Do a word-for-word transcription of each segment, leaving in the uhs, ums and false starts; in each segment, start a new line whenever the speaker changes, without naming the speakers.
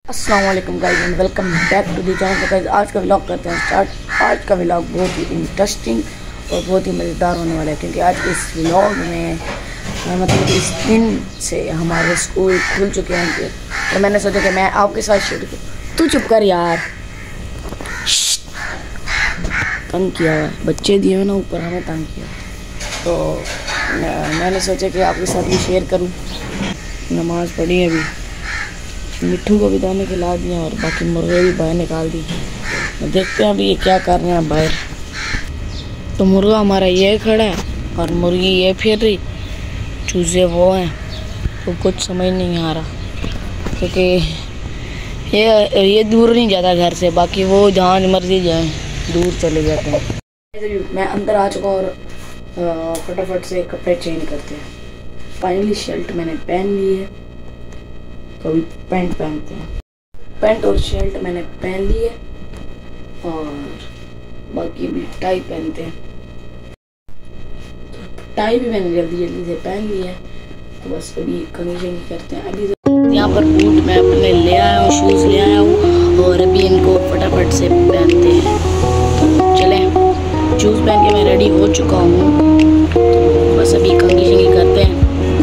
अस्सलाम वालेकुम guys and welcome back to the channel. तो गाइस आज का व्लॉग करते हैं स्टार्ट। आज का व्लॉग बहुत ही इंटरेस्टिंग और बहुत ही मज़ेदार होने वाला है, क्योंकि आज इस व्लॉग में मतलब इस दिन से हमारे स्कूल खुल चुके हैं। तो मैंने सोचा कि मैं आपके साथ शेयर करूँ। तू चुप कर यार, तंग किया हुआ बच्चे दिए ना ऊपर, हमें तंग किया। तो मैंने सोचा कि आपके साथ भी शेयर करूँ। नमाज़ पढ़ी अभी, मिट्ठू को भी दाने खिला दिया और बाकी मुर्गे भी बाहर निकाल दी। देखते हैं अभी ये क्या कर रहे हैं बाहर। तो मुर्गा हमारा ये खड़ा है और मुर्गी ये फिर रही, चूजे वो हैं। तो कुछ समझ नहीं आ रहा, क्योंकि ये ये दूर नहीं जाता घर से, बाकी वो जहाँ मर्जी जाए दूर चले जाते हैं। मैं अंदर आ चुका और फटाफट से कपड़े चेंज करते हैं। फाइनली शर्ट मैंने पहन ली है, तो अभी पैंट पहनते हैं। पैंट और शर्ट मैंने पहन ली है और बाकी भी टाई पहनते हैं। तो टाई भी मैंने जल्दी जल्दी से पहन ली है, तो बस अभी कंडीशन करते हैं। अभी तो यहाँ पर बूट मैं अपने ले आया हूँ, शूज़ ले आया हूँ और अभी इनको फटाफट से पहनते हैं। तो चलें, शूज़ पहन के मैं रेडी हो चुका हूँ, तो बस अभी कंडीशन ही करते हैं।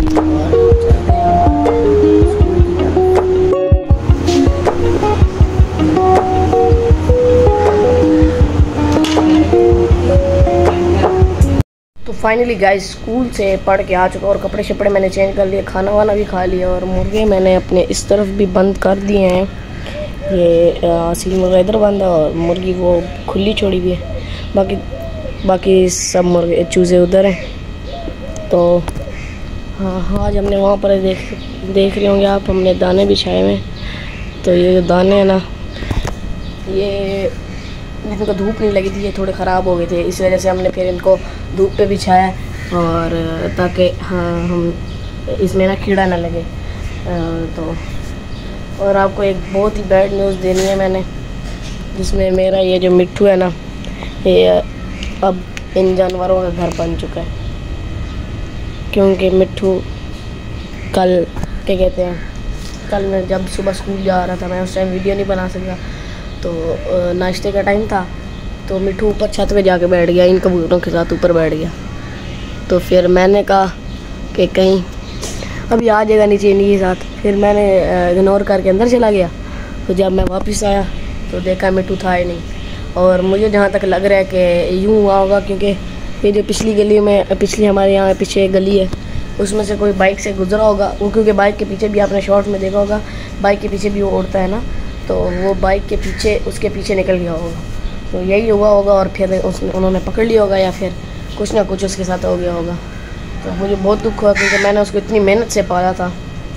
फाइनली गाइस स्कूल से पढ़ के आ चुका और कपड़े शपड़े मैंने चेंज कर लिए, खाना वाना भी खा लिया और मुर्गे मैंने अपने इस तरफ भी बंद कर दिए हैं। ये असली मुर्गा इधर बंद है और मुर्गी वो खुली छोड़ी हुई है। बाकी बाकी सब मुर्गे चूज़े उधर हैं। तो हाँ, आज हमने वहाँ पर देख देख रहे होंगे आप, हमने दाने बिछाए हुए हैं। तो ये जो दाने हैं ना, ये इनको धूप नहीं लगी थी, ये थोड़े ख़राब हो गए थे, इस वजह से हमने फिर इनको धूप पे बिछाया और ताकि हाँ हम इसमें ना कीड़ा ना लगे। तो और आपको एक बहुत ही बैड न्यूज़ देनी है मैंने, जिसमें मेरा ये जो मिट्ठू है ना, ये अब इन जानवरों का घर बन चुका है। क्योंकि मिट्ठू कल क्या कहते हैं कल मैं जब सुबह स्कूल जा रहा था, मैं उस टाइम वीडियो नहीं बना सका। तो नाश्ते का टाइम था, तो मिट्ठू ऊपर छत पे जाके बैठ गया, इन कबूतरों के साथ ऊपर बैठ गया। तो फिर मैंने कहा कि कहीं अभी आ जाएगा नीचे इन्हीं के साथ। फिर मैंने इग्नोर करके अंदर चला गया। तो जब मैं वापस आया तो देखा मिट्ठू था ही नहीं। और मुझे जहाँ तक लग रहा है कि यूँ हुआ होगा, क्योंकि ये जो पिछली गली में पिछली हमारे यहाँ पीछे एक गली है, उसमें से कोई बाइक से गुजरा होगा वो, क्योंकि बाइक के पीछे भी आपने शॉर्ट में देखा होगा, बाइक के पीछे भी वो उड़ता है ना, तो वो बाइक के पीछे उसके पीछे निकल गया होगा। तो यही हुआ होगा और फिर उसने उन्होंने पकड़ लिया होगा या फिर कुछ ना कुछ उसके साथ हो गया होगा। तो मुझे बहुत दुख हुआ, क्योंकि मैंने उसको इतनी मेहनत से पाला था।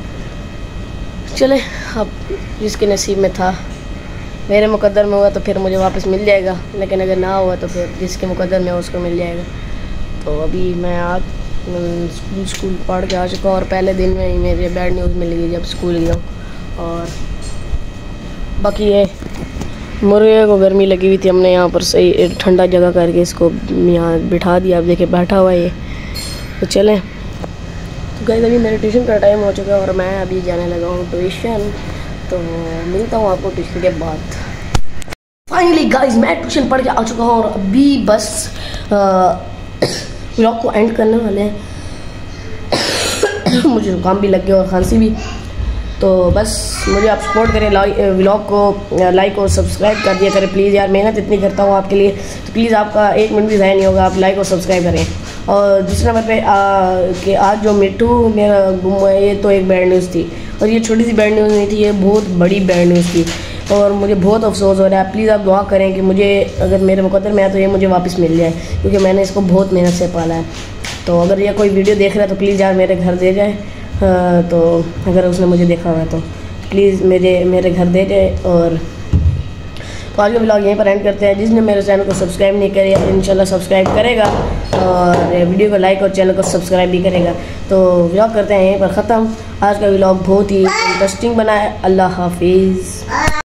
चले, अब जिसके नसीब में था, मेरे मुकद्दर में हुआ तो फिर मुझे वापस मिल जाएगा, लेकिन अगर ना हुआ तो फिर जिसके मुकद्दर में उसको मिल जाएगा। तो अभी मैं आज स्कूल स्कूल पढ़ के आ चुका और पहले दिन में ही मेरी बैड न्यूज़ मिल गई जब स्कूल गया। और बाकी ये मुर्गे को गर्मी लगी हुई थी, हमने यहाँ पर सही ठंडा जगह करके इसको यहाँ बिठा दिया। अब देखिए बैठा हुआ है ये। तो चलें, तो गाइस अभी मेरे ट्यूशन का टाइम हो चुका है और मैं अभी जाने लगा हूँ ट्यूशन। तो मिलता हूँ आपको ट्यूशन के बाद। फाइनली गाइस मैं ट्यूशन पढ़ के आ चुका हूँ और अभी बस व्लॉग को एंड करने वाले हैं। मुझे जुकाम भी लग गया और खांसी भी। तो बस मुझे आप सपोर्ट करें, व्लॉग को लाइक और सब्सक्राइब कर दिया करें प्लीज़ यार। मेहनत इतनी करता हूँ आपके लिए, तो प्लीज़ आपका एक मिनट भी ज़ाया नहीं होगा, आप लाइक और सब्सक्राइब करें। और दूसरे नंबर पे कि आज जो मिट्ठू मेरा गुम हुआ है, ये तो एक बैड न्यूज़ थी और ये छोटी सी बैड न्यूज़ नहीं थी, ये बहुत बड़ी बैड न्यूज़ थी और मुझे बहुत अफसोस हो रहा है। प्लीज़ आप दुआ करें कि मुझे अगर मेरे मुकद्दर में है तो ये मुझे वापस मिल जाए, क्योंकि मैंने इसको बहुत मेहनत से पाला है। तो अगर ये कोई वीडियो देख रहा है तो प्लीज़ यार मेरे घर दे जाए। हाँ, तो अगर उसने मुझे देखा हुआ है तो प्लीज़ मेरे मेरे घर दे जाए। और तो आज का व्लॉग यहीं पर एंड करते हैं। जिसने मेरे चैनल को सब्सक्राइब नहीं किया तो इंशाल्लाह सब्सक्राइब करेगा और वीडियो को लाइक और चैनल को सब्सक्राइब भी करेगा। तो व्लॉग करते हैं यहीं पर ख़त्म। आज का व्लॉग बहुत ही इंटरेस्टिंग बना है। अल्लाह हाफिज़।